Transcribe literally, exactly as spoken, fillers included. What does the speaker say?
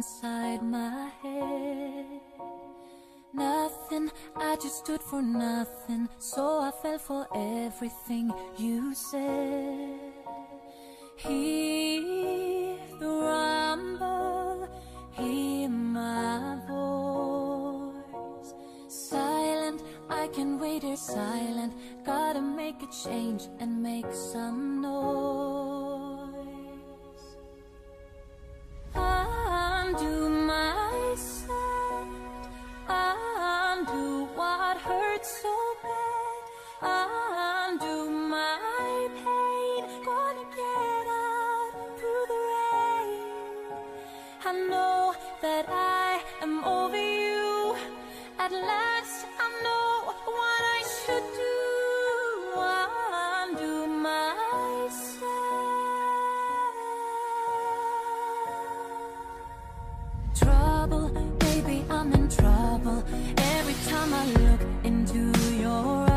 inside my head. Nothing, I just stood for nothing, so I fell for everything you said. Hear the rumble, hear my voice. Silent, I can wait here silent. Gotta make a change and make some noise. Undo my side, undo what hurts so bad, undo my pain. Gonna get out through the rain. I know that I am over you. At last I know what I should do. Undo myself. Trouble, baby, I'm in trouble. Every time I look into your eyes,